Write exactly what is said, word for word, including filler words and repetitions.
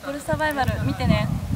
フルサバイバル見てね。